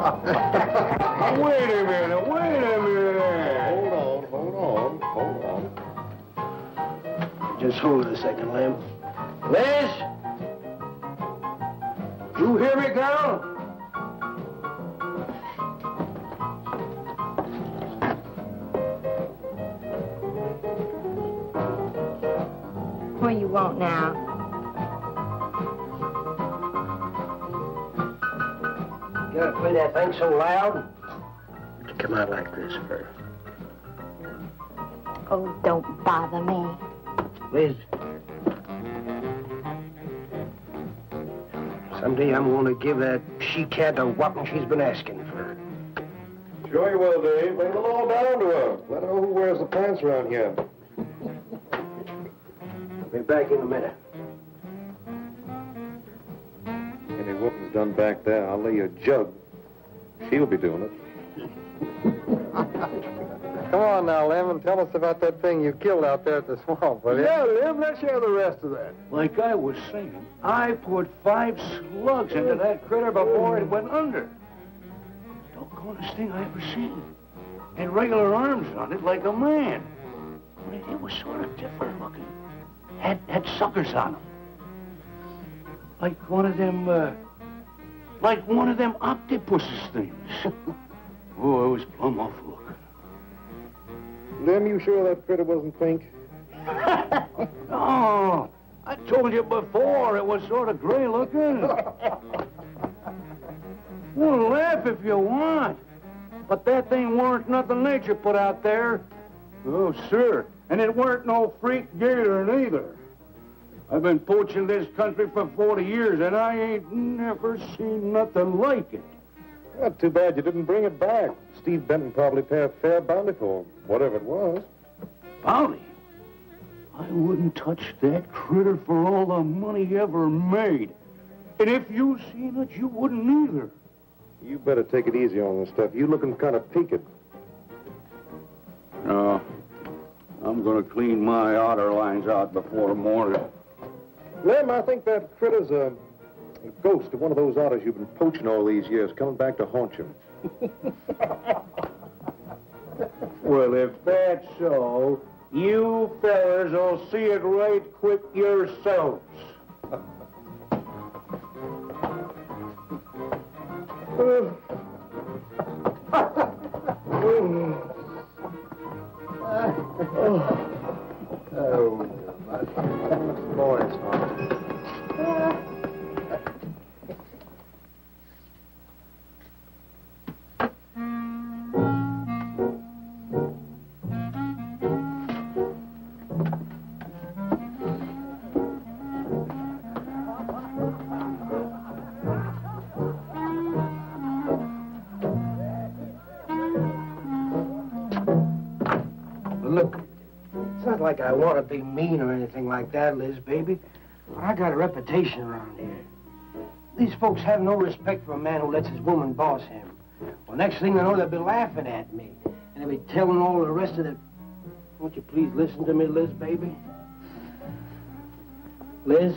Wait a minute. Hold on. Just hold it a second, Lem. Liz? You hear me, girl? What do you want now? You gotta play that thing so loud. Come out like this first. Oh, don't bother me. Liz. Someday I'm going to give that she-cat a whopping she's been asking for. Sure you will, Dave. Bring the law down to her. Let her know who wears the pants around here. I'll be back in a minute. Any whooping's done back there, I'll lay you a jug. She'll be doing it. Come on now, Lem, and tell us about that thing you killed out there at the swamp, will you? Yeah, Lem, let's hear the rest of that. Like I was saying, I put 5 slugs into that critter before it went under. Doggonest thing I ever seen. Had regular arms on it like a man. But it was sort of different looking. Had suckers on them. Like one of them octopuses things. Oh, it was plumb off looking. Lem, you sure that critter wasn't pink? No, I told you before it was sort of gray looking. Well, laugh if you want. But that thing weren't nothing nature put out there. Oh, sir. And it weren't no freak gator neither. I've been poaching this country for 40 years, and I ain't never seen nothing like it. Well, too bad you didn't bring it back. Steve Benton probably pay a fair bounty for whatever it was. Bounty? I wouldn't touch that critter for all the money he ever made. And if you seen it, you wouldn't either. You better take it easy on this stuff. You looking kind of peaked. No. I'm gonna clean my otter lines out before morning. Lem, I think that critter's a ghost of one of those otters you've been poaching all these years, coming back to haunt you. Well, if that's so, you fellas will see it right quick yourselves. Look, it's not like I want to be mean or anything like that, Liz, baby. But I got a reputation around here. These folks have no respect for a man who lets his woman boss him. Well, next thing they know, they'll be laughing at me. And they'll be telling all the rest of the... Won't you please listen to me, Liz, baby? Liz?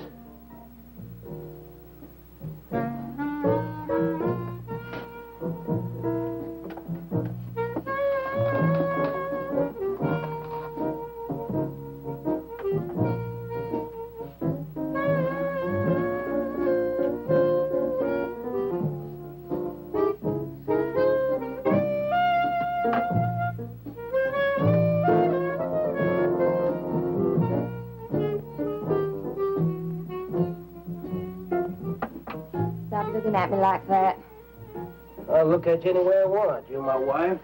Looking at me like that. I'll look at you any way I want. You're my wife.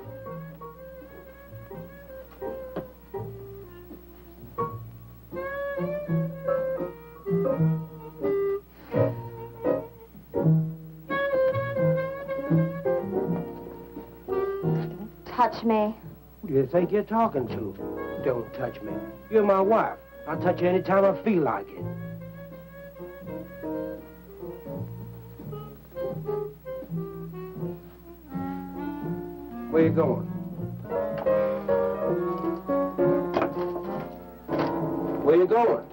Don't touch me. Who do you think you're talking to? Don't touch me. You're my wife. I'll touch you anytime I feel like it. Where you going? Where you going?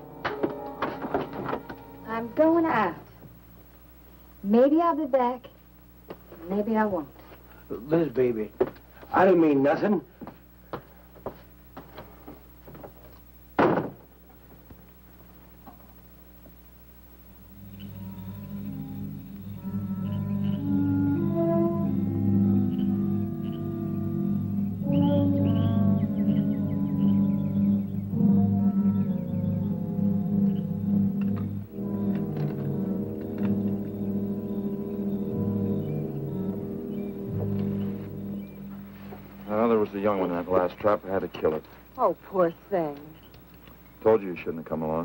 I'm going out. Maybe I'll be back. Maybe I won't. Liz, baby, I didn't mean nothing. The young one in that last trap. I had to kill it. Oh, poor thing. Told you shouldn't have come along.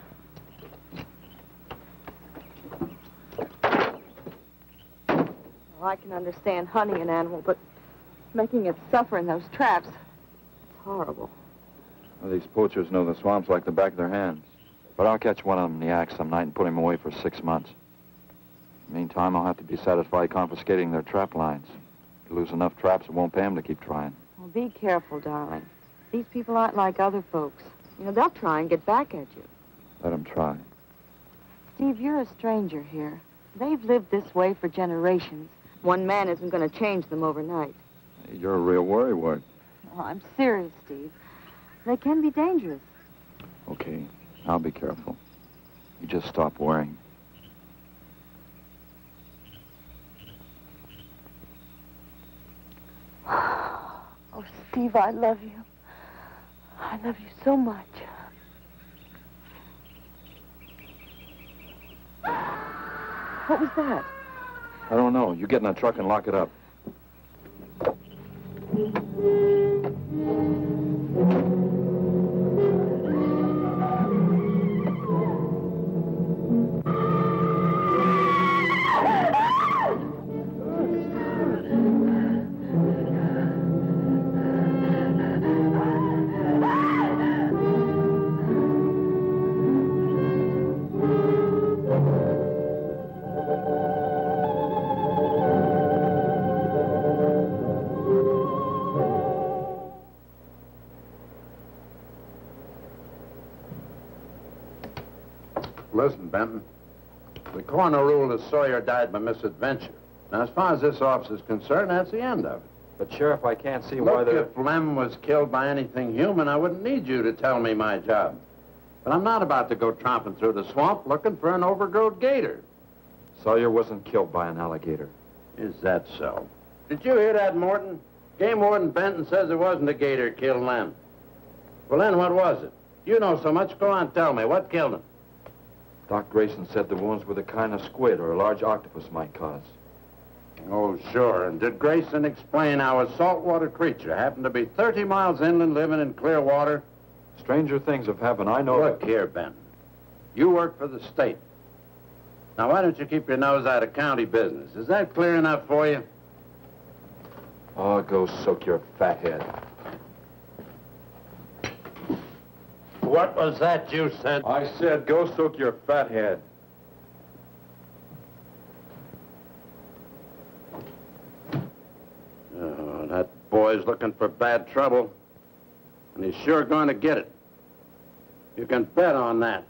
Well, I can understand hunting an animal, but making it suffer in those traps, it's horrible. Well, these poachers know the swamps like the back of their hands. But I'll catch one of them in the act some night and put him away for 6 months. Meantime, I'll have to be satisfied confiscating their trap lines. You lose enough traps, it won't pay them to keep trying. Well, be careful, darling. These people aren't like other folks. You know, they'll try and get back at you. Let them try. Steve, you're a stranger here. They've lived this way for generations. One man isn't going to change them overnight. You're a real worrywart. Oh, I'm serious, Steve. They can be dangerous. Okay, I'll be careful. You just stop worrying. Oh, Steve, I love you. I love you so much. What was that? I don't know. You get in that truck and lock it up. Listen, Benton. The coroner ruled that Sawyer died by misadventure. Now, as far as this officer's concerned, that's the end of it. But, Sheriff, I can't see why they're... If Lem was killed by anything human, I wouldn't need you to tell me my job. But I'm not about to go tromping through the swamp looking for an overgrown gator. Sawyer wasn't killed by an alligator. Is that so? Did you hear that, Morton? Game Warden Benton says it wasn't a gator killed Lem. Well, then what was it? You know so much. Go on, tell me. What killed him? Doc Grayson said the wounds were the kind of squid or a large octopus might cause. Oh, sure. And did Grayson explain how a saltwater creature happened to be 30 miles inland living in clear water? Stranger things have happened. I know... Look here, Ben. You work for the state. Now, why don't you keep your nose out of county business? Is that clear enough for you? Oh, go soak your fat head. What was that you said? I said go soak your fat head. Oh, that boy's looking for bad trouble. And he's sure going to get it. You can bet on that.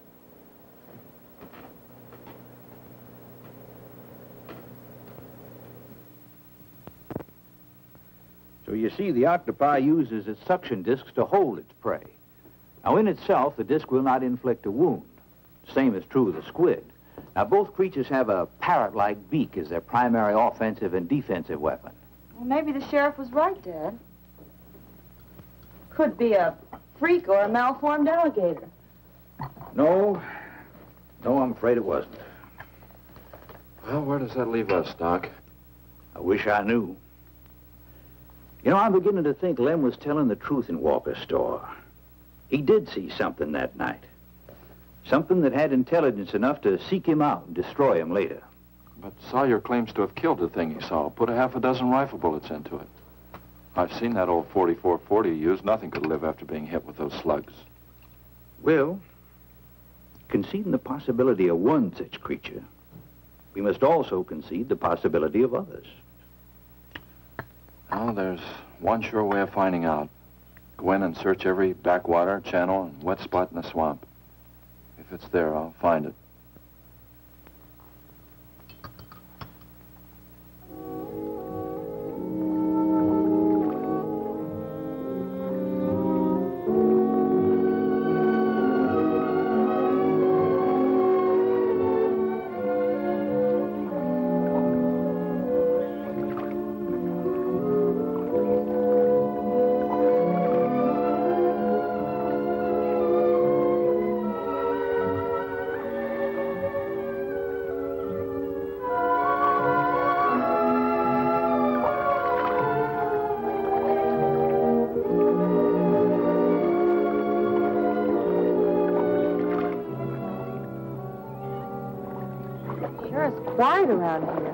So you see, the octopi uses its suction discs to hold its prey. Now, in itself, the disc will not inflict a wound. Same is true of the squid. Now, both creatures have a parrot-like beak as their primary offensive and defensive weapon. Well, maybe the sheriff was right, Dad. Could be a freak or a malformed alligator. No, I'm afraid it wasn't. Well, where does that leave us, Doc? I wish I knew. You know, I'm beginning to think Lem was telling the truth in Walker's store. He did see something that night. Something that had intelligence enough to seek him out and destroy him later. But Sawyer claims to have killed the thing he saw. Put a half a dozen rifle bullets into it. I've seen that old 44-40 used. Nothing could live after being hit with those slugs. Well, conceding the possibility of one such creature, we must also concede the possibility of others. Well, there's one sure way of finding out. Go in and search every backwater, channel, and wet spot in the swamp. If it's there, I'll find it. quiet around here.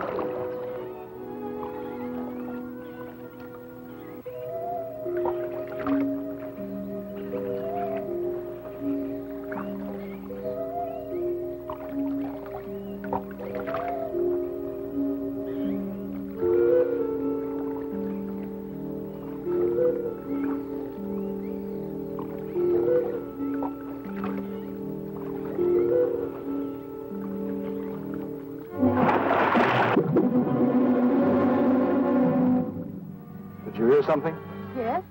Did you hear something? Yes?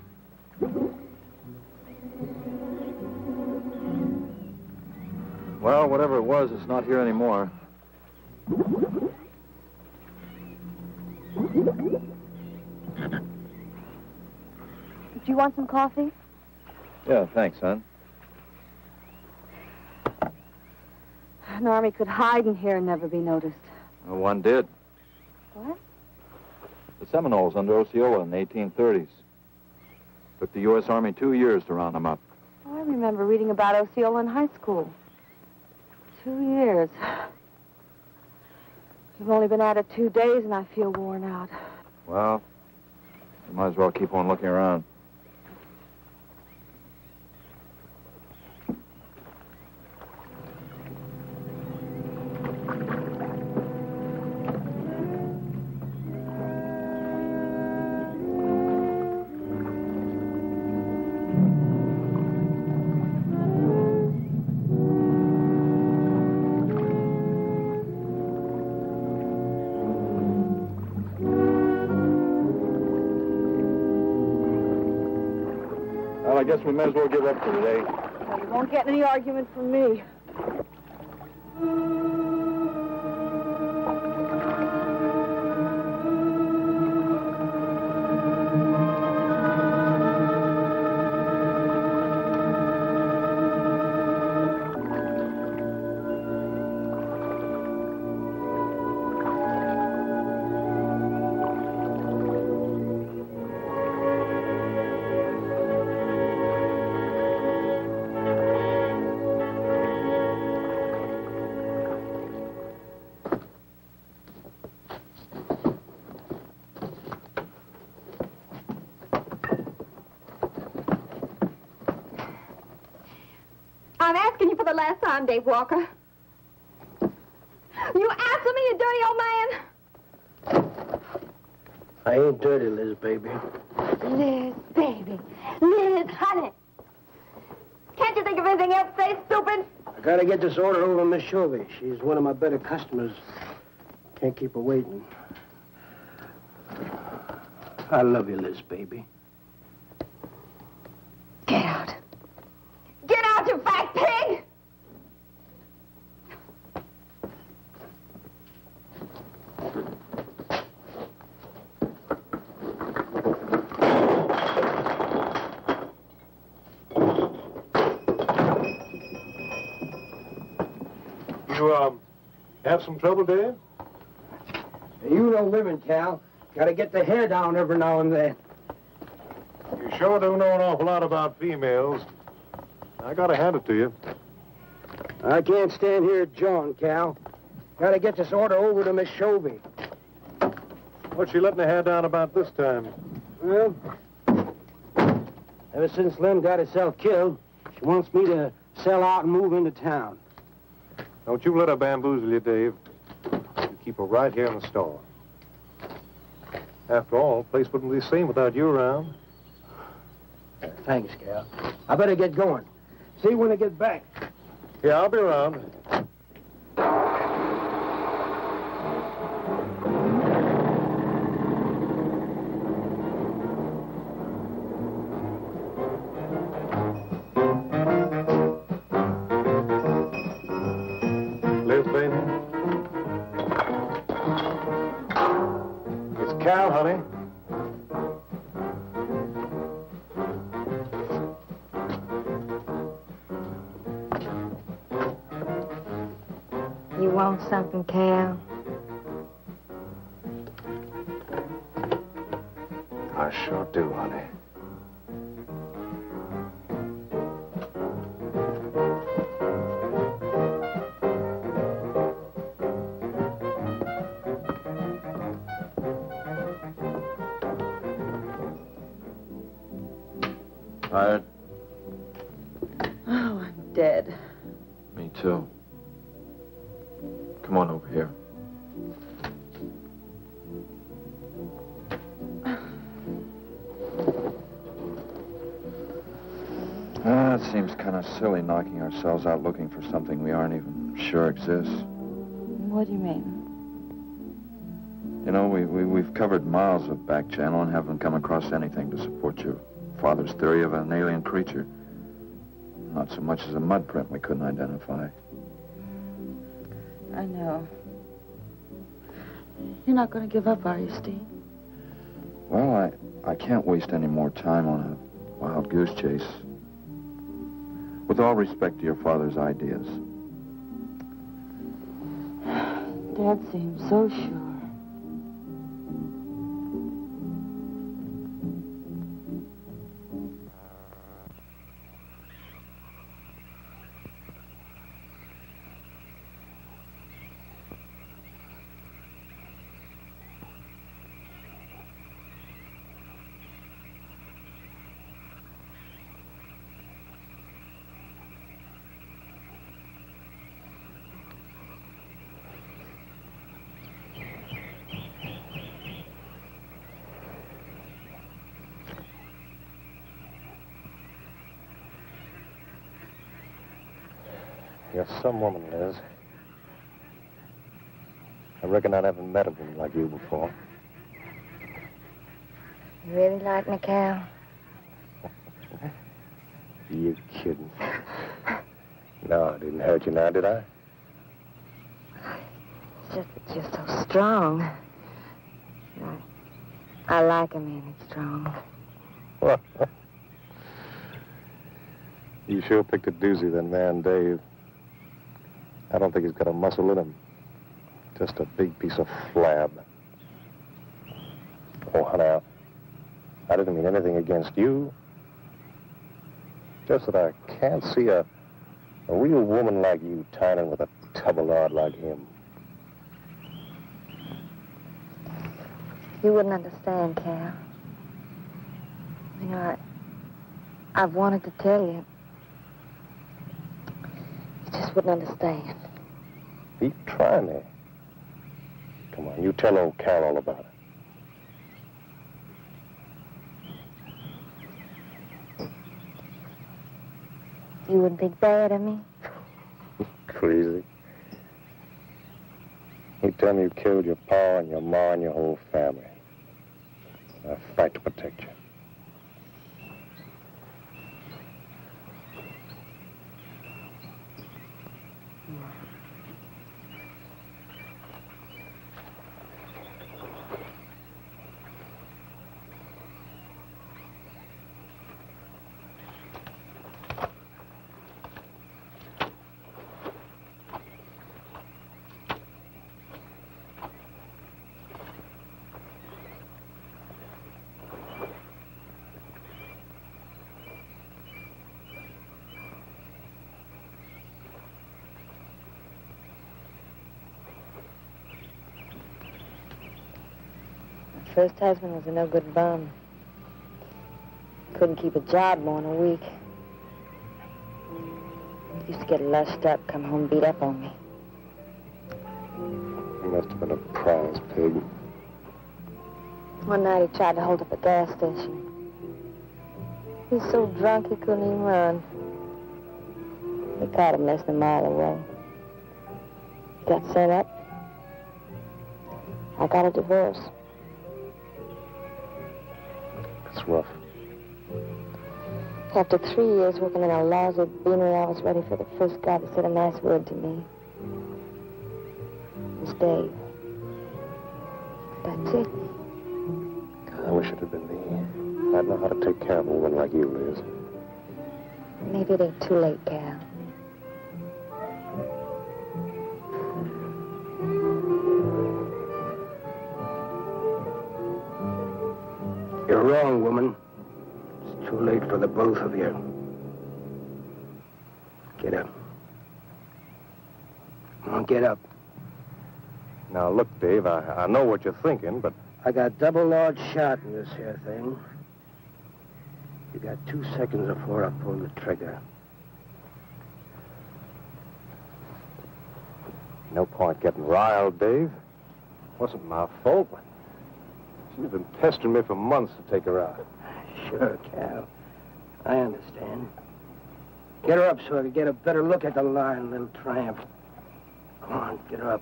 Well, whatever it was, it's not here anymore. Do you want some coffee? Yeah, thanks, son. An army could hide in here and never be noticed. Well, one did. What? The Seminoles under Osceola in the 1830s. Took the U.S. Army 2 years to round them up. Oh, I remember reading about Osceola in high school. 2 years. You've only been at it 2 days, and I feel worn out. Well, you might as well keep on looking around. I guess we may as well give up for today. Well, you won't get any argument from me. I'm asking you for the last time, Dave Walker. You answer me, you dirty old man. I ain't dirty, Liz, baby. Liz, baby. Liz, honey. Can't you think of anything else to say, stupid? I gotta get this order over to Miss Shovey. She's one of my better customers. Can't keep her waiting. I love you, Liz, baby. Get out. Get out, you fat pig! You, have some trouble, Dave? You know women, Cal. Gotta get the hair down every now and then. You sure do know an awful lot about females. I gotta hand it to you. I can't stand here jawing, Cal. Gotta get this order over to Miss Shovey. What's she letting her hair down about this time? Well, ever since Lem got herself killed, she wants me to sell out and move into town. Don't you let her bamboozle you, Dave. You keep her right here in the store. After all, the place wouldn't be the same without you around. Thanks, Cal. I better get going. See you when I get back. Yeah, I'll be around. Liz, baby. It's Cal, honey. You want something, Cal? I sure do, honey. Tired? Oh, I'm dead. Me too. Come on over here. It seems kind of silly knocking ourselves out looking for something we aren't even sure exists. What do you mean? You know, we've covered miles of back channel and haven't come across anything to support your father's theory of an alien creature. Not so much as a mud print we couldn't identify. I know. You're not going to give up, are you, Steve? Well, I can't waste any more time on a wild goose chase. With all respect to your father's ideas. Dad seems so sure. You're some woman, Liz. I reckon I haven't met a woman like you before. You really like me, Cal? You kidding? No, I didn't hurt you now, did I? It's just that you're so strong. I like a man that's strong. Well, you sure picked a doozy, that man, Dave. I don't think he's got a muscle in him. Just a big piece of flab. Oh, honey, I didn't mean anything against you. Just that I can't see a real woman like you tying in with a tub-o-lard like him. You wouldn't understand, Cal. You know, I've wanted to tell you. You just wouldn't understand. Pete, try me. Come on, you tell old Cal all about it. You wouldn't think bad of me? Crazy. You tell me you killed your pa and your ma and your whole family. I fight to protect you. First husband was a no-good bum. Couldn't keep a job more than a week. Used to get lushed up, come home beat up on me. He must have been a prize pig. One night he tried to hold up a gas station. He was so drunk he couldn't even run. They caught him less than a mile away. He got sent up. I got a divorce. It's rough. After 3 years working in a lousy beanery, I was ready for the first guy that said a nice word to me. It was Dave. That's it. I wish it had been me. I'd know how to take care of a woman like you, Liz. Maybe it ain't too late, Cal. You're wrong, woman. It's too late for the both of you. Get up. Come on, get up. Now, look, Dave, I know what you're thinking, but... I got double large shot in this here thing. You got 2 seconds before I pull the trigger. No point getting riled, Dave. Wasn't my fault. She's been pestering me for months to take her out. Sure, Cal. I understand. Get her up so I can get a better look at the line, little tramp. Come on, get her up.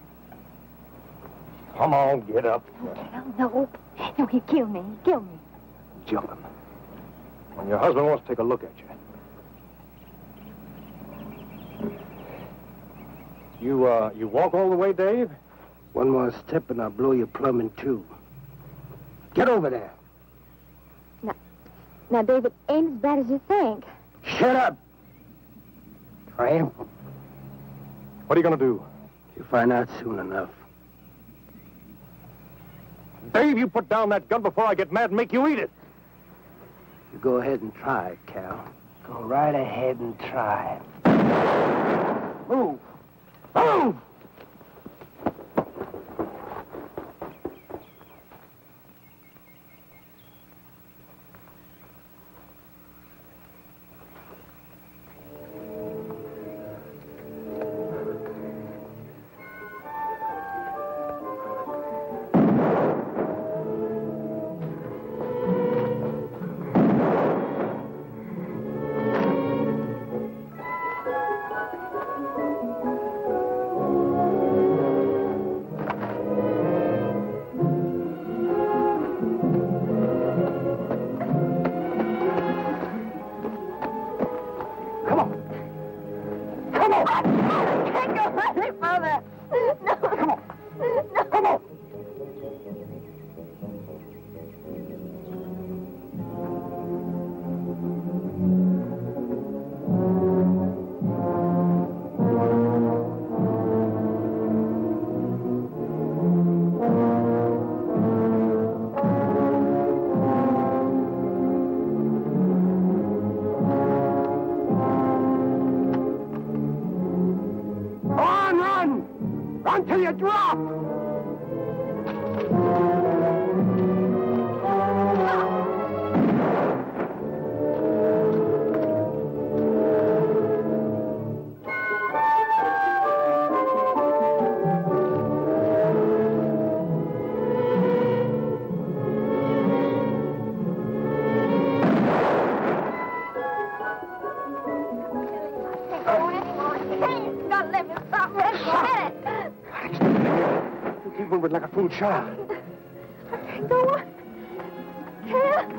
Come on, get up. No. No, he'd kill me. He'd kill me. Jumping. When your husband wants to take a look at you. You walk all the way, Dave? One more step and I'll blow you plumb in two. Get over there. Now, David, ain't as bad as you think. Shut up! Tramp. What are you going to do? You'll find out soon enough. Dave, you put down that gun before I get mad and make you eat it. You go ahead and try it, Cal. Go right ahead and try it. Move! Move! Until you drop! Like a fool child. Go on. Cal.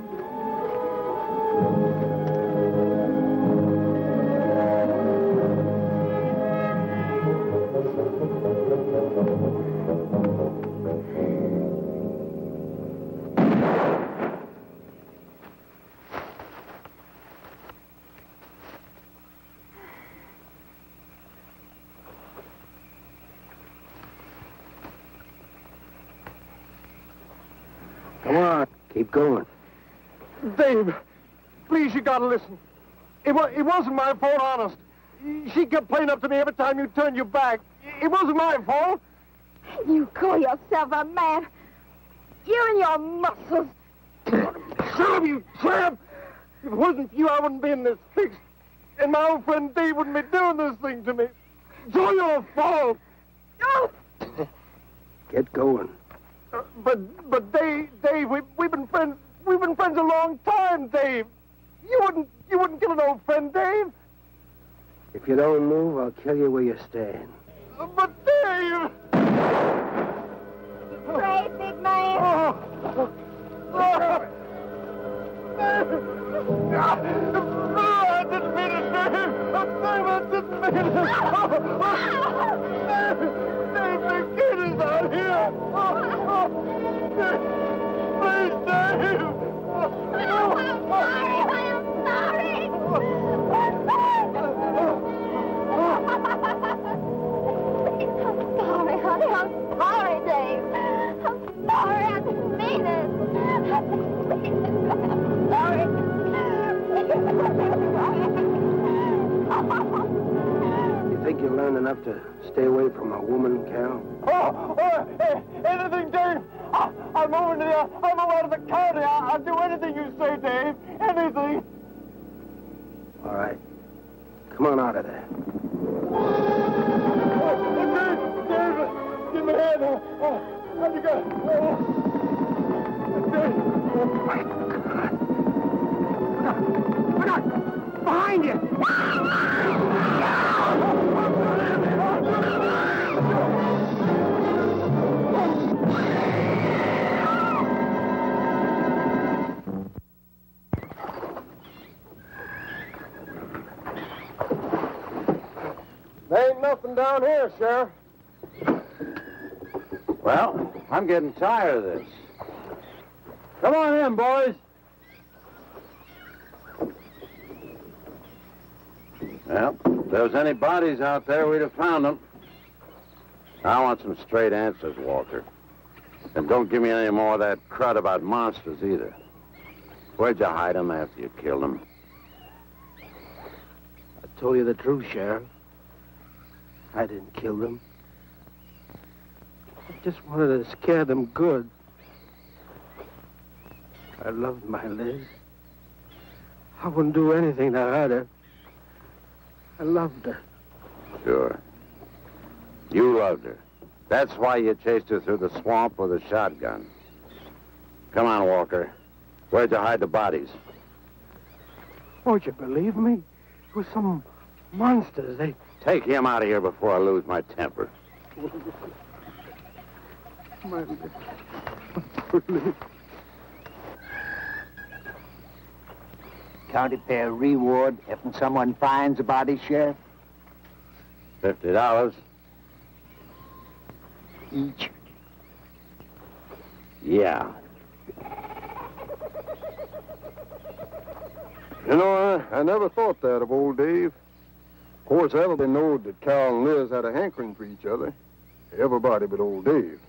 Come on, keep going. Dave, please, you gotta listen. It wasn't my fault, honest. She kept playing up to me every time you turned your back. It wasn't my fault. You call yourself a man. You and your muscles. Shut up, you tramp! If it wasn't for you, I wouldn't be in this fix. And my old friend Dave wouldn't be doing this thing to me. It's all your fault. Oh! Get going. But Dave, we've been friends. We've been friends a long time, Dave. You wouldn't kill an old friend, Dave. If you don't move, I'll kill you where you stand. But Dave! Brave, big man. I didn't mean it, Dave. I didn't mean it. Dave, the kid is out here. Please, Dave. I'm sorry. I'm sorry, honey. I'm sorry, Dave. I'm sorry. I didn't mean it. I'm sorry. You think think you'll learn enough to stay away from a woman, Cal? Hey, anything, Dave. I'm moving out of the county. I'll do anything you say, Dave. Anything. All right. Come on out of there. Dave, give me a hand. How'd you go? Look out! Behind you! There ain't nothing down here, Sheriff. Well, I'm getting tired of this. Come on in, boys. Well, if there was any bodies out there, we'd have found them. I want some straight answers, Walker. And don't give me any more of that crud about monsters, either. Where'd you hide them after you killed them? I told you the truth, Sheriff. I didn't kill them. I just wanted to scare them good. I loved my Liz. I wouldn't do anything to hurt her. I loved her. Sure. You loved her. That's why you chased her through the swamp with a shotgun. Come on, Walker. Where'd you hide the bodies? Won't you believe me? It was some monsters. They... Take him out of here before I lose my temper. My Liz. County pay a reward if someone finds a body, Sheriff? $50. Each. Yeah. You know, I never thought that of old Dave. Of course, everybody knowed that Cal and Liz had a hankering for each other. Everybody but old Dave.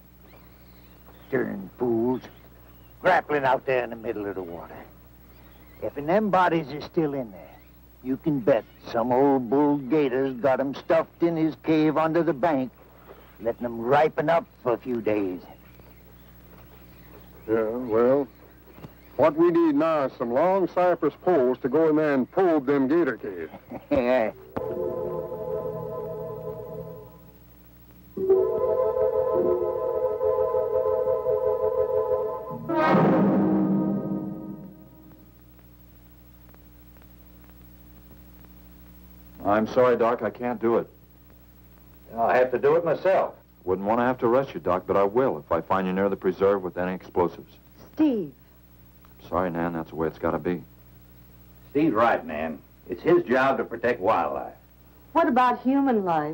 Darn fools. Grappling out there in the middle of the water. If them bodies are still in there, you can bet some old bull gator's got them stuffed in his cave under the bank, letting them ripen up for a few days. Yeah, well, what we need now is some long cypress poles to go in there and probe them gator caves. Yeah. I'm sorry, Doc, I can't do it. I'll have to do it myself. Wouldn't want to have to arrest you, Doc, but I will if I find you near the preserve with any explosives. Steve. Sorry, Nan, that's the way it's got to be. Steve's right, Nan. It's his job to protect wildlife. What about human life?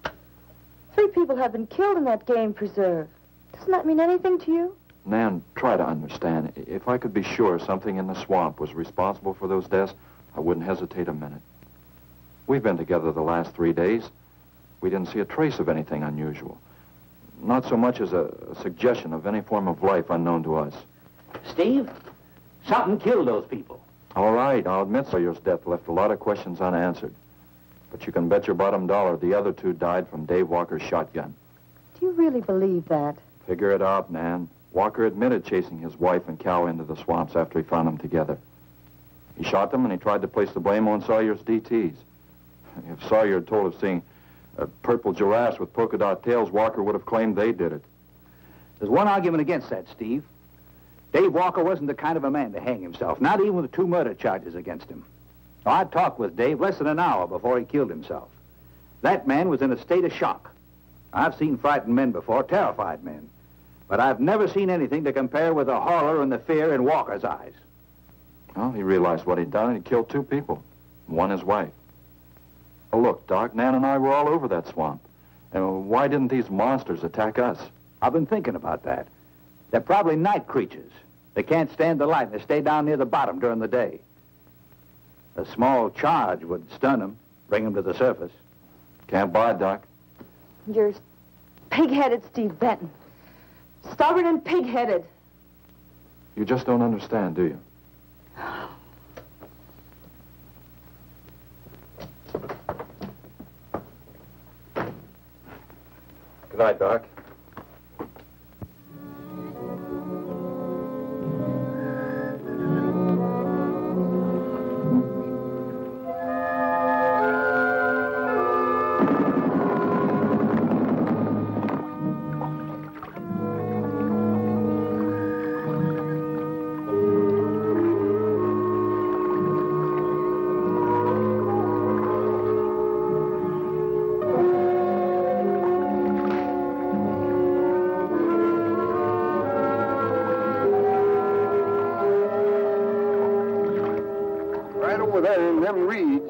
3 people have been killed in that game preserve. Doesn't that mean anything to you? Nan, try to understand. If I could be sure something in the swamp was responsible for those deaths, I wouldn't hesitate a minute. We've been together the last 3 days. We didn't see a trace of anything unusual. Not so much as a suggestion of any form of life unknown to us. Steve, something killed those people. All right, I'll admit Sawyer's death left a lot of questions unanswered. But you can bet your bottom dollar the other 2 died from Dave Walker's shotgun. Do you really believe that? Figure it out, Nan. Walker admitted chasing his wife and cow into the swamps after he found them together. He shot them and he tried to place the blame on Sawyer's DTs. If Sawyer had told of seeing purple giraffes with polka dot tails, Walker would have claimed they did it. There's one argument against that, Steve. Dave Walker wasn't the kind of a man to hang himself, not even with 2 murder charges against him. I talked with Dave less than an hour before he killed himself. That man was in a state of shock. I've seen frightened men before, terrified men. But I've never seen anything to compare with the horror and the fear in Walker's eyes. Well, he realized what he'd done and he killed 2 people. One his wife. Oh, look, Doc, Nan and I were all over that swamp. And why didn't these monsters attack us? I've been thinking about that. They're probably night creatures. They can't stand the light and they stay down near the bottom during the day. A small charge would stun them, bring them to the surface. Can't buy it, Doc. You're pig-headed, Steve Benton. Stubborn and pig-headed. You just don't understand, do you? inside, Doc. Over there in them reeds.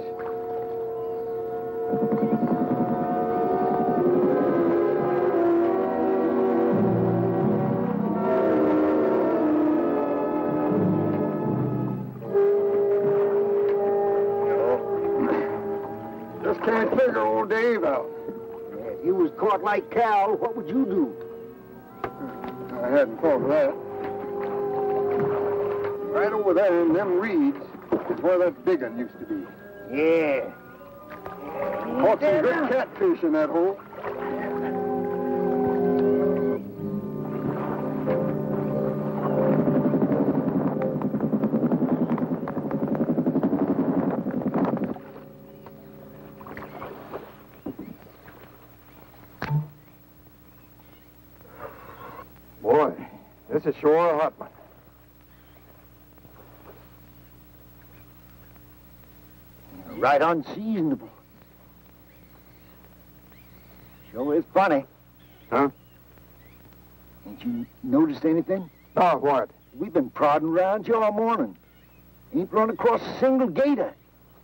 Just can't figure old Dave out. If you was caught like Cal, what would you do? I hadn't thought of that. Right over there in them reeds is where that big one used to be. Yeah. Caught some good catfish in that hole. Boy, this is sure a hot one. Right unseasonable. Sure is funny. Huh? Ain't you noticed anything? Oh, what? We've been prodding around here all morning. Ain't run across a single gator.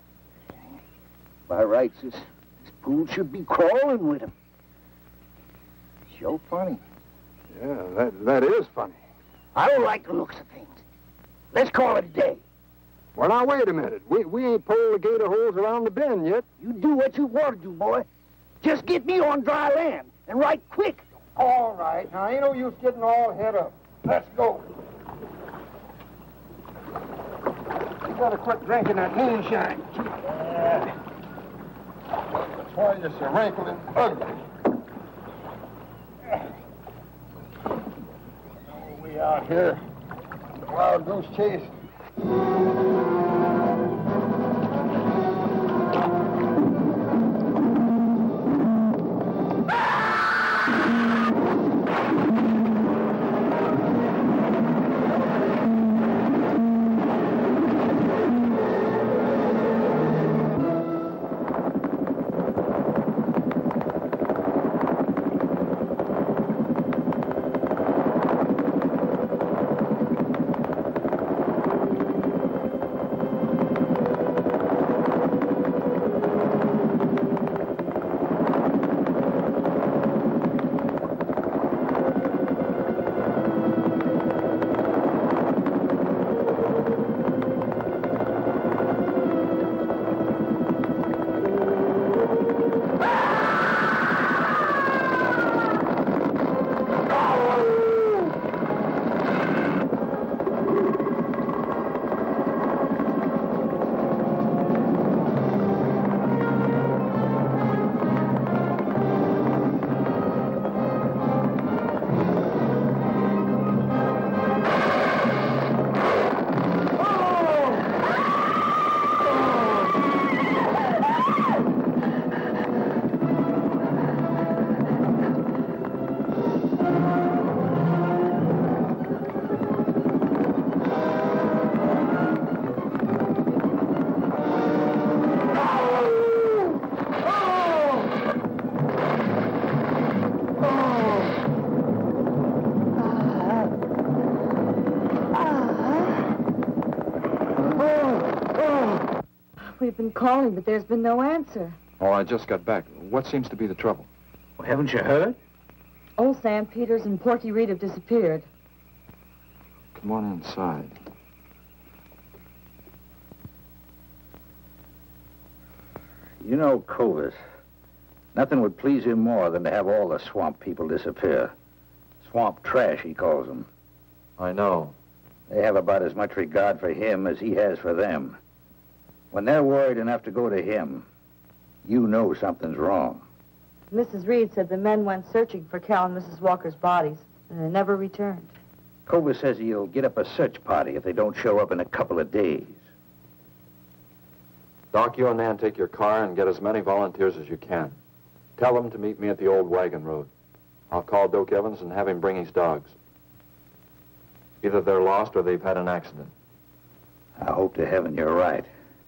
By rights, this pool should be crawling with him. Sure funny. Yeah, that is funny. I don't like the looks of things. Let's call it a day. Well, now, wait a minute. We ain't pulled the gator holes around the bend yet. You do what you want to do, boy. Just get me on dry land, and right quick. All right. Now, ain't no use getting all head up. Let's go. You better quit drinking that moonshine. That's why you're so wrinkling ugly. Oh, we out here. Wild goose chase. We've been calling, but there's been no answer. Oh, I just got back. What seems to be the trouble? Well, haven't you heard? Old Sam Peters and Porky Reed have disappeared. Come on inside. You know, Clovis, nothing would please him more than to have all the swamp people disappear. Swamp trash, he calls them. I know. They have about as much regard for him as he has for them. When they're worried enough to go to him, you know something's wrong. Mrs. Reed said the men went searching for Cal and Mrs. Walker's bodies, and they never returned. Cobra says he'll get up a search party if they don't show up in a couple of days. Doc, you and Nan take your car and get as many volunteers as you can. Tell them to meet me at the old wagon road. I'll call Doak Evans and have him bring his dogs. Either they're lost or they've had an accident. I hope to heaven you're right.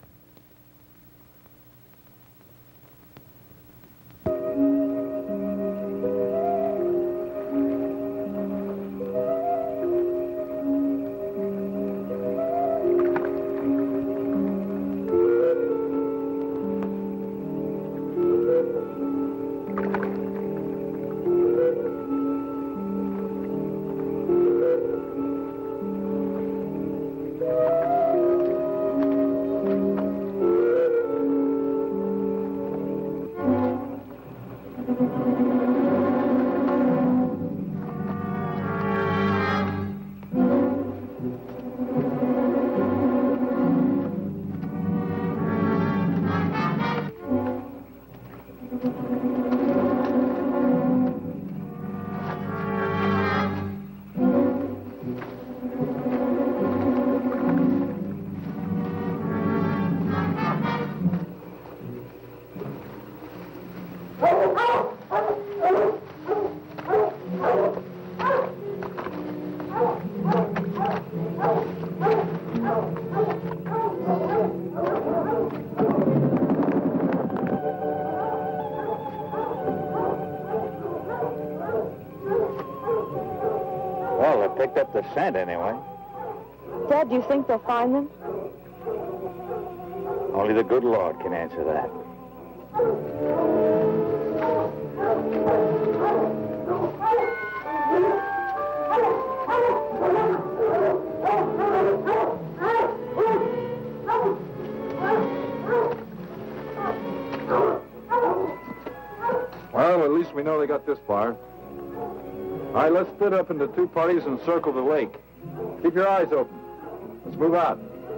Picked up the scent anyway. Dad, do you think they'll find them? Only the good Lord can answer that. Well, at least we know they got this far. All right, let's split up into two parties and circle the lake. Keep your eyes open. Let's move out.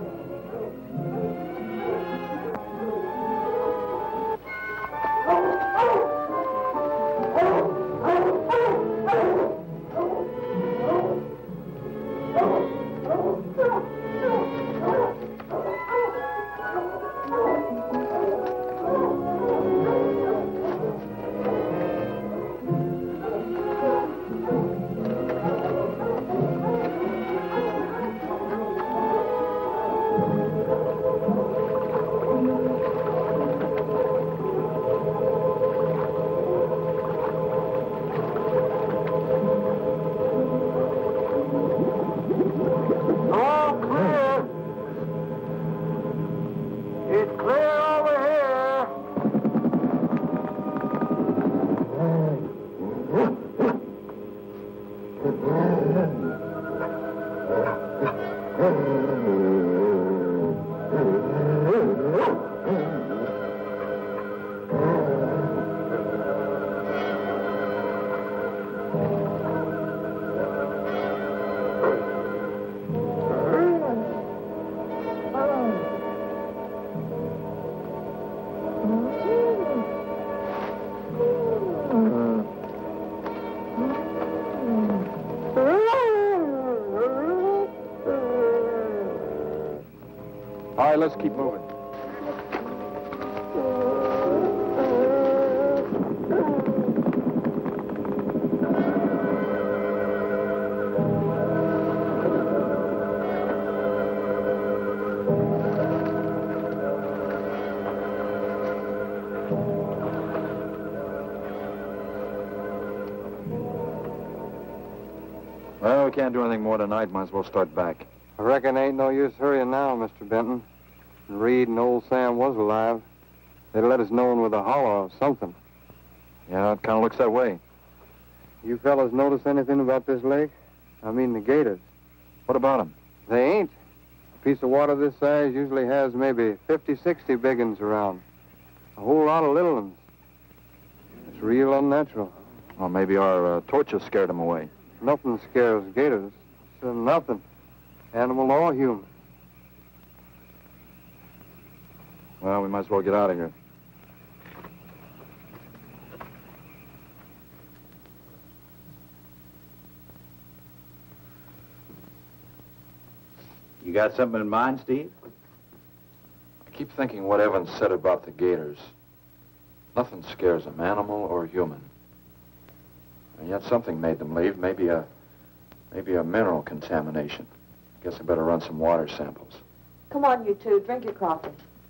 All right, let's keep moving. Well, we can't do anything more tonight. Might as well start back. I reckon ain't no use hurrying now, Mr. Benton. Reed and old Sam was alive. They'd let us know with a holler or something. Yeah, it kind of looks that way. You fellas notice anything about this lake? I mean the gators. What about them? They ain't. A piece of water this size usually has maybe 50, 60 big uns around. A whole lot of little ones. It's real unnatural. Well, maybe our torches scared them away. Nothing scares gators. Nothing. Animal or human. Well, we might as well get out of here. got something in mind, Steve? I keep thinking what Evans said about the gators. Nothing scares them, animal or human. And yet something made them leave, maybe a mineral contamination. Guess I better run some water samples. Come on, you two. Drink your coffee.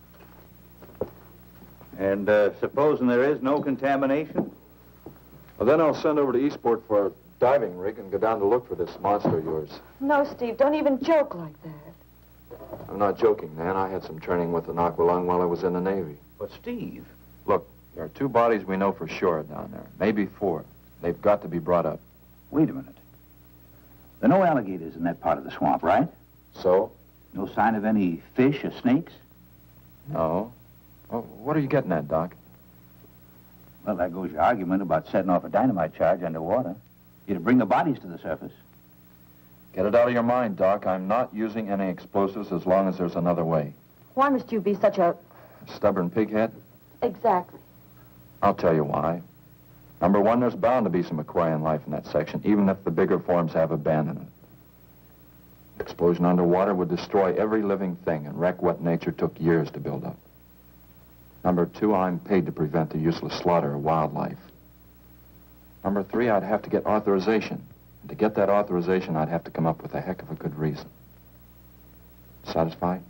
And supposing there is no contamination? Well, then I'll send over to Eastport for a diving rig and go down to look for this monster of yours. No, Steve, don't even joke like that. I'm not joking, Nan. I had some training with an aqualung while I was in the Navy. But, Steve... Look, there are 2 bodies we know for sure down there. Maybe 4. They've got to be brought up. Wait a minute. There are no alligators in that part of the swamp, right? So? No sign of any fish or snakes? No. Well, what are you getting at, Doc? Well, there goes your argument about setting off a dynamite charge underwater. You'd bring the bodies to the surface. Get it out of your mind, Doc. I'm not using any explosives as long as there's another way. Why must you be such a... Stubborn pighead? Exactly. I'll tell you why. Number 1, there's bound to be some aquarian life in that section, even if the bigger forms have abandoned it. Explosion underwater would destroy every living thing and wreck what nature took years to build up. Number 2, I'm paid to prevent the useless slaughter of wildlife. Number 3, I'd have to get authorization. And to get that authorization, I'd have to come up with a heck of a good reason. Satisfied?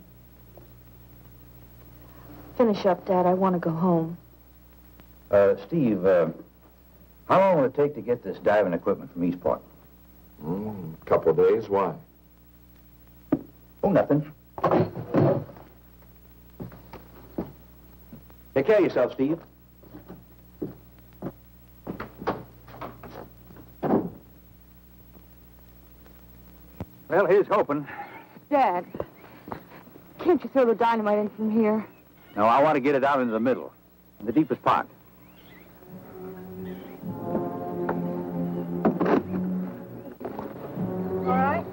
Finish up, Dad. I want to go home. Steve, how long will it take to get this diving equipment from Eastport? A couple of days. Why? Oh, nothing. Take care of yourself, Steve. Well, here's hoping. Dad, can't you throw the dynamite in from here? No, I want to get it out into the middle, in the deepest part. All right.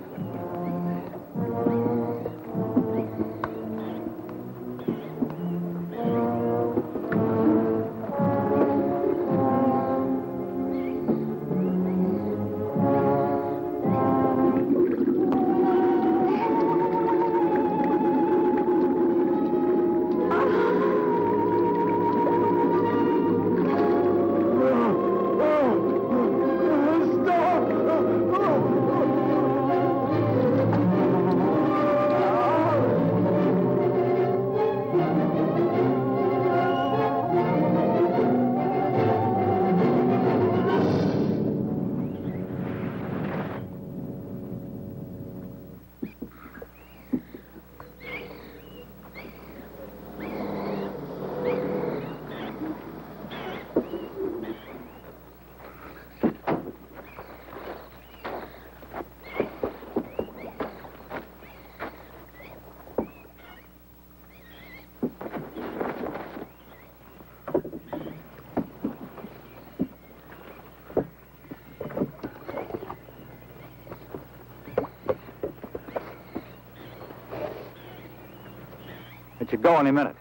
It should go any minute.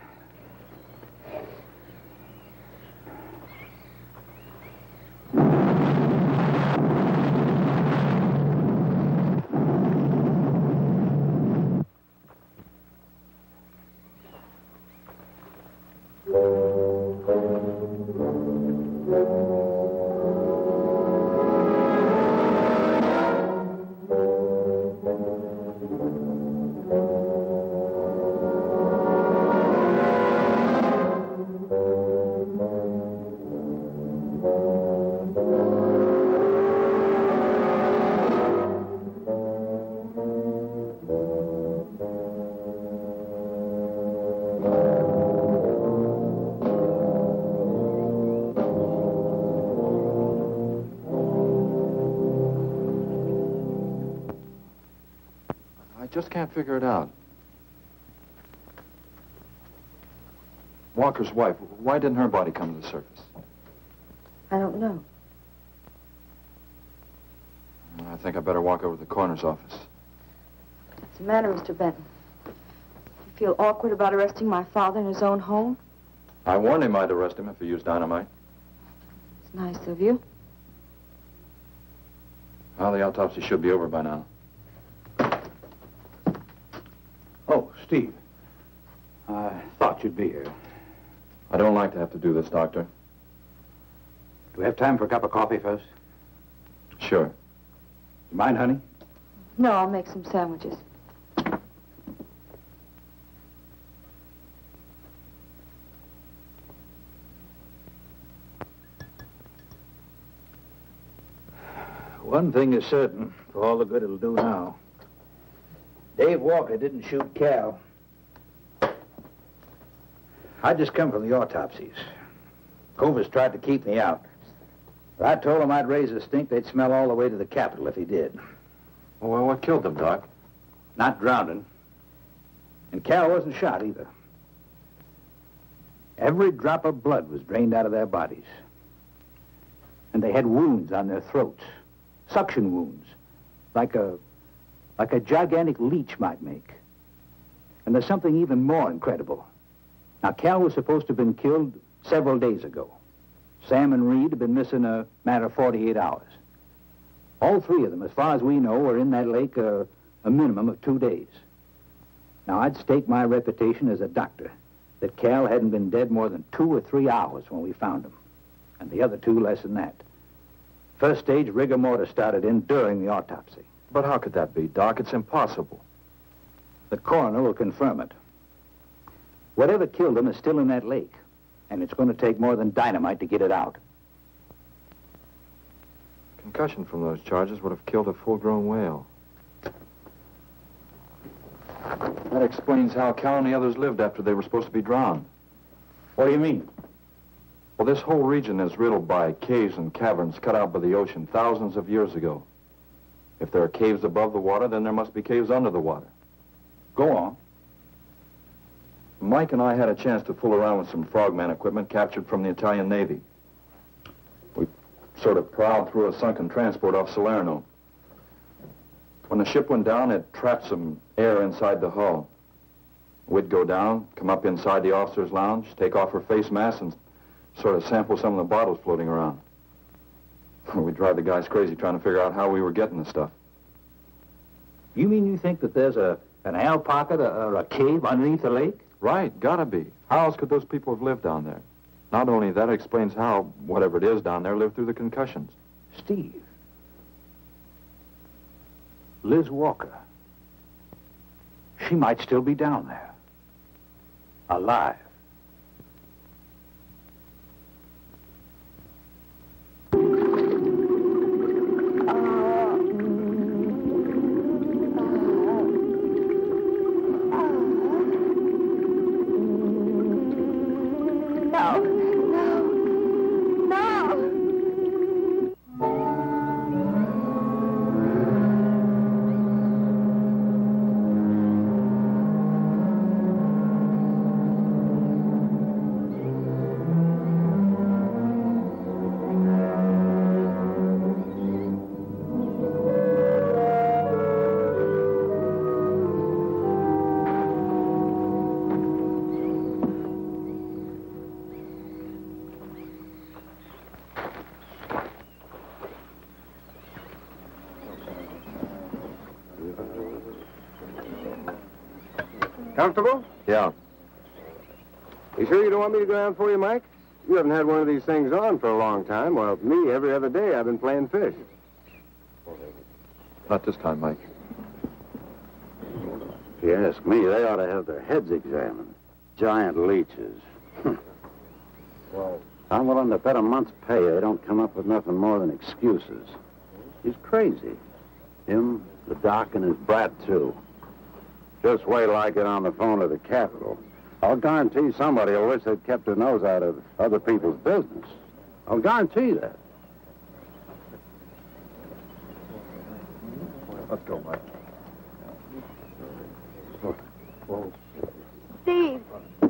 Just can't figure it out. Walker's wife, why didn't her body come to the surface? I don't know. I think I better walk over to the coroner's office. What's the matter, Mr. Benton? You feel awkward about arresting my father in his own home? I warned him I'd arrest him if he used dynamite. It's nice of you. Well, the autopsy should be over by now. Steve, I thought you'd be here. I don't like to have to do this, Doctor. Do we have time for a cup of coffee first? Sure. You mind, honey? No, I'll make some sandwiches. One thing is certain, for all the good it'll do now. Dave Walker didn't shoot Cal. I just come from the autopsies. Covers tried to keep me out. But I told him I'd raise a stink they'd smell all the way to the Capitol if he did. Well, what killed them, Doc? Not drowning. And Cal wasn't shot either. Every drop of blood was drained out of their bodies. And they had wounds on their throats. Suction wounds. Like a gigantic leech might make. And there's something even more incredible. Now, Cal was supposed to have been killed several days ago. Sam and Reed have been missing a matter of 48 hours. All three of them, as far as we know, were in that lake a minimum of 2 days. Now, I'd stake my reputation as a doctor that Cal hadn't been dead more than 2 or 3 hours when we found him. And the other two less than that. First stage rigor mortis started in during the autopsy. But how could that be, Doc? It's impossible. The coroner will confirm it. Whatever killed him is still in that lake, and it's going to take more than dynamite to get it out. Concussion from those charges would have killed a full-grown whale. That explains how Cal and the others lived after they were supposed to be drowned. What do you mean? Well, this whole region is riddled by caves and caverns cut out by the ocean thousands of years ago. If there are caves above the water, then there must be caves under the water. Go on. Mike and I had a chance to fool around with some frogman equipment captured from the Italian Navy. We sort of prowled through a sunken transport off Salerno. When the ship went down, it trapped some air inside the hull. We'd go down, come up inside the officer's lounge, take off her face mask, and sort of sample some of the bottles floating around. We'd drive the guys crazy trying to figure out how we were getting the stuff. You mean you think that there's an ale pocket or a cave underneath the lake? Right, gotta be. How else could those people have lived down there? Not only that, it explains how, whatever it is down there, lived through the concussions. Steve. Liz Walker. She might still be down there. Alive. Comfortable? Yeah. You sure you don't want me to go down for you, Mike? You haven't had one of these things on for a long time. Well, me, every other day I've been playing fish. Not this time, Mike. If you ask me, they ought to have their heads examined. Giant leeches. Well, I'm willing to bet a month's pay they don't come up with nothing more than excuses. He's crazy. Him, the doc, and his brat, too. Just wait till I get on the phone to the Capitol. I'll guarantee somebody will wish they'd kept their nose out of other people's business. I'll guarantee that. Let's go, Mike. Whoa. Steve!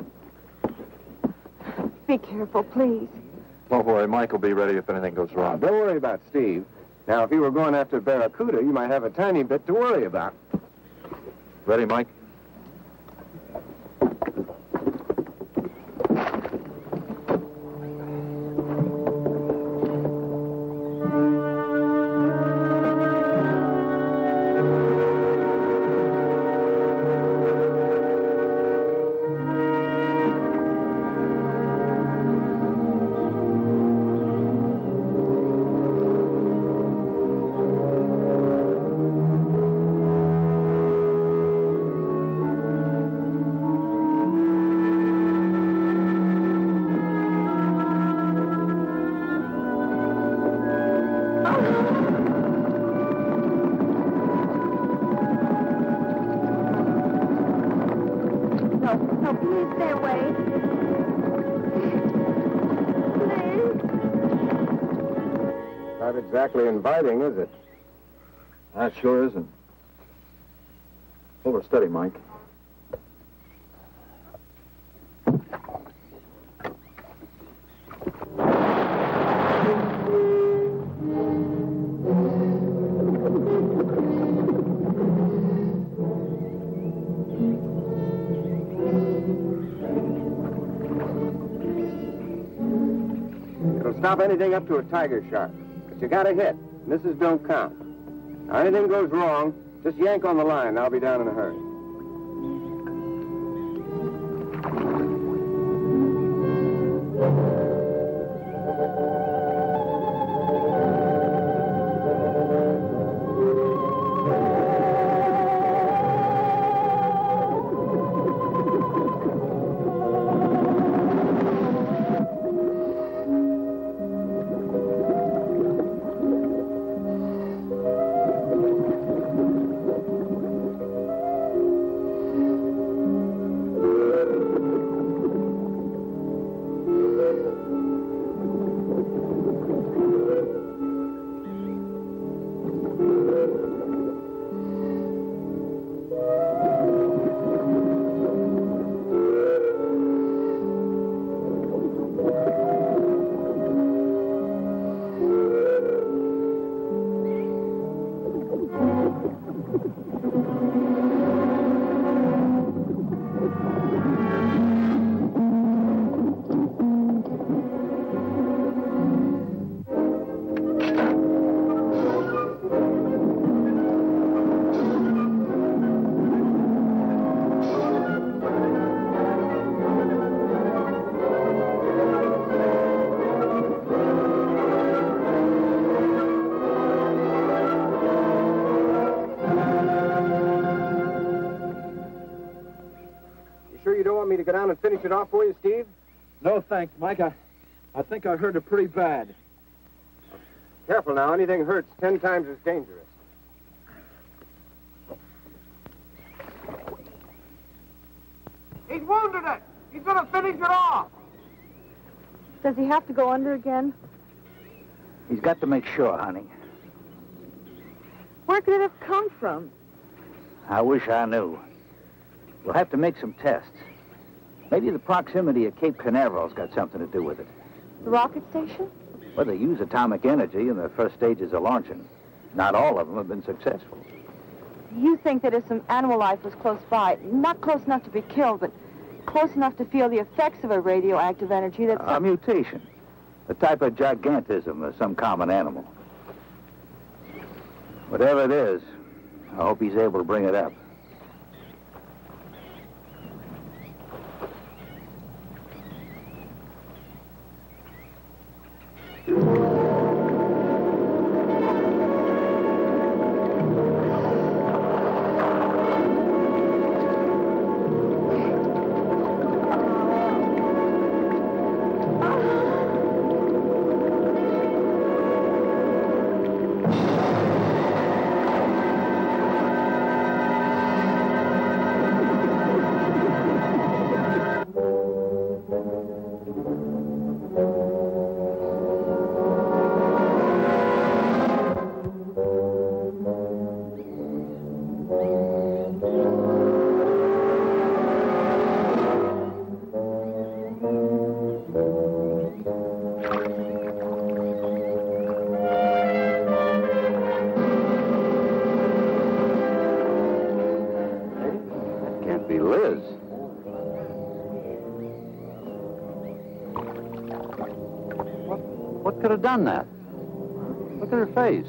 Be careful, please. Don't worry, Mike will be ready if anything goes wrong. Don't worry about Steve. Now, if you were going after Barracuda, you might have a tiny bit to worry about. Ready, Mike? Not exactly inviting, is it? That sure isn't. Hold her steady, Mike. It'll stop anything up to a tiger shark. But you got to hit. Misses don't count. Now, anything goes wrong, just yank on the line, and I'll be down in a hurry. To go down and finish it off for you, Steve? No, thanks, Mike. I think I hurt it pretty bad. Careful now. Anything hurts 10 times as dangerous. He's wounded it. He's going to finish it off. Does he have to go under again? He's got to make sure, honey. Where could it have come from? I wish I knew. We'll have to make some tests. Maybe the proximity of Cape Canaveral's got something to do with it. The rocket station? Well, they use atomic energy in the first stages of launching. Not all of them have been successful. You think that if some animal life was close by, not close enough to be killed, but close enough to feel the effects of a radioactive energy that's... A mutation. A type of gigantism of some common animal. Whatever it is, I hope he's able to bring it up. What could have done that? Look at her face.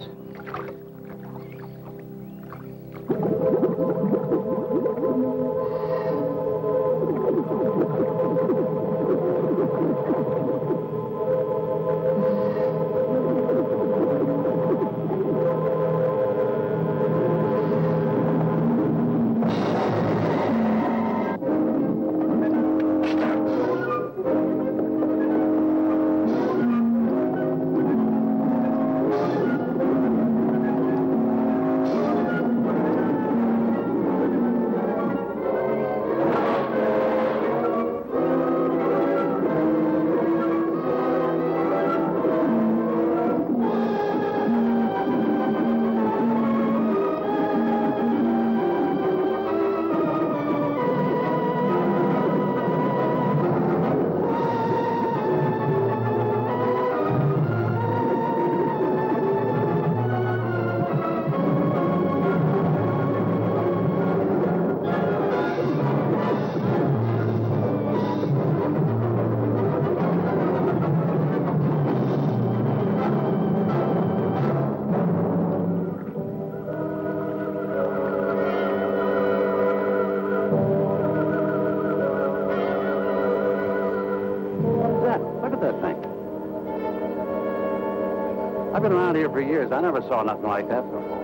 I've been around here for years. I never saw nothing like that before.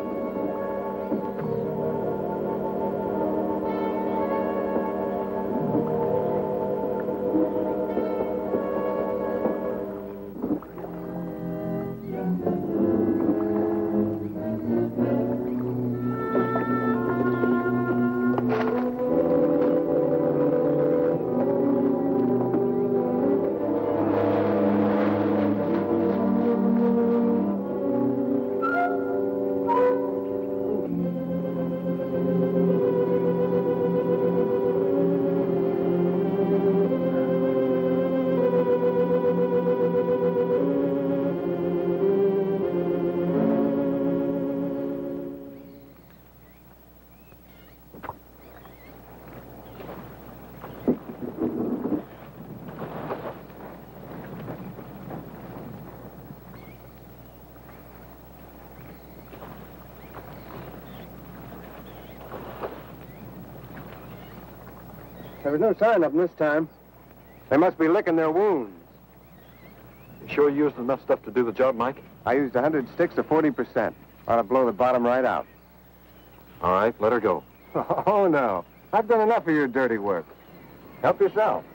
There was no sign of them this time. They must be licking their wounds. You sure you used enough stuff to do the job, Mike? I used 100 sticks of 40%. Ought to blow the bottom right out. All right, let her go. Oh, no. I've done enough of your dirty work. Help yourself.